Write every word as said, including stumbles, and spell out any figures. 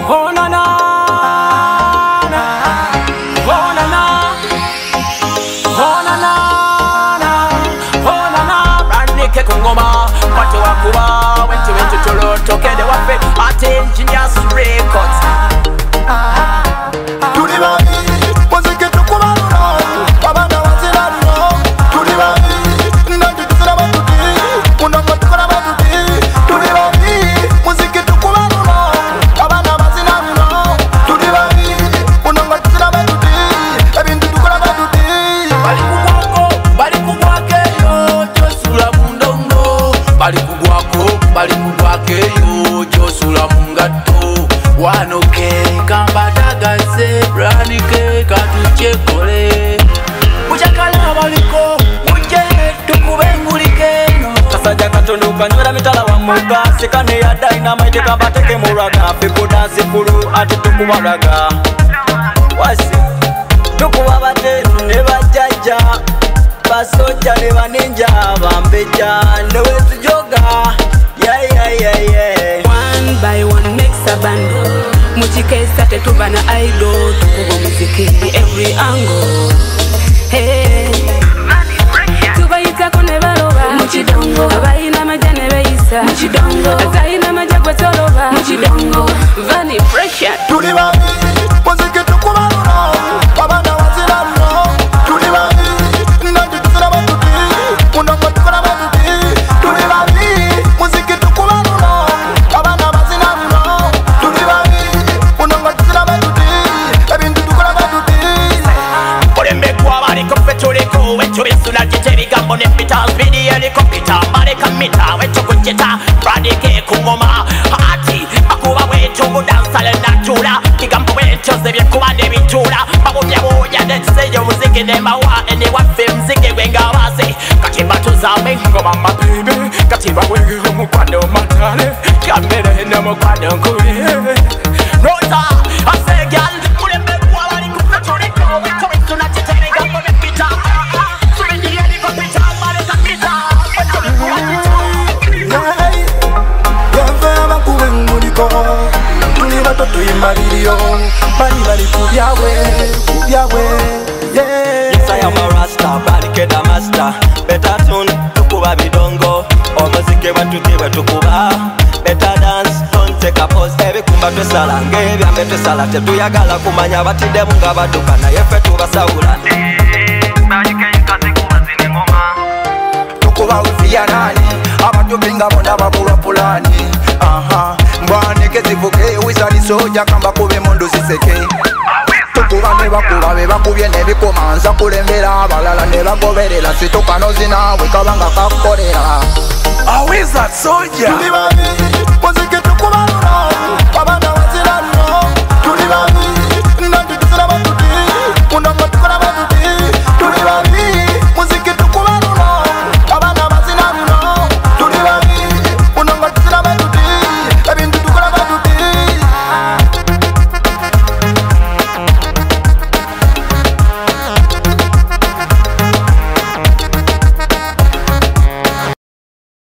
Oh na na na, oh na na, oh na na na, oh na na. Brandike kungoma, watu wakuba, wentu wentu tolo tokede wafe, ate engineers records. Tuli babi, muziki tukubalula, abana baziralula. Tuli babi, nanti tuzira batuti, munongo tukola batuti. Tuli babi, muziki tukubalula, abana baziralula. Tuli babi, munongo tuzira batuti, ebintu tukola batuti. Bali kugwako, bali kugwakeyo, josula mundongo. Bali kugwako, bali kugwakeyo, josula mungato. Wanoke kambatagaze branike katuchekole muchakala baliko muje tukubengulike no kasaja katondo kanywera mitala wa muga sekane ya dynamite kambateke muraga fikuda sifuru ati tukubalaga wasi tukubabate ne bajaja basoja ne baninja bambeja ne wetujoga yeah yeah yeah yeah. One by one makes a band. Muchikesa tetuba na idol. Tukubo muziki every angle. Hey, tubayita kone baloba Muchidongo. Abayina majane beisa Muchidongo. Azayina majagwe toloba Muchidongo. Vani pressure. Tuli babi, muziki tukubalula, abana baziralula. Tuli babi, nanti tuzira batuti, munongo tukola batuti. Tuli babi, muziki tukubalula, abana baziralula. Tuli babi, munongo tuzira batuti, ebintu tukola batuti. Olembe kwa bali kopetuleko wecho bisula kitebigambo ne petals video helicopter bali kamita wecho kujeta Brandike kungoma ati akuba wecho mudansale natula kigambo wecho zebye kuba ne bitula babumya boya ndetseyo muziki ne mawa ene wa film zige gwenga base kati batuza ngoma mabibi kati bawege mukwano matale kamera ene mukwano nkuli Rosa I say girl olembe kwa bali kopetuleko wecho bisula kitebigambo ne petals video helicopter bali kamita Hey, yava bakubenguliko, tuli bato tuyimaliriyo, bali bali kubyawe, kubyawe, yeah. Yes, I am a rasta, Brandike the master. Better tune, tukuba bidongo. Omuziki watuti wetukuba. Better dance, don't take a pause. Ebikumba twesala, ngebyambe twesala. Tetuyagala kumanya batidde nga baduka naye ffe tubasawula. Brandike nkazi kuba zine ngoma. Tukuba wifia nani, abatupinga bonda babulwa pulani. Aha, Brandike zivuge, wizali soja kamba kube mundu ziseke. Tukuba ne bakuba be bakubye ne bikoma nza kulembera abalala ne bagoberera situkano zinawe kabanga kakolera. A wizard soldier. Tuli babi, muziki tukubalula, abana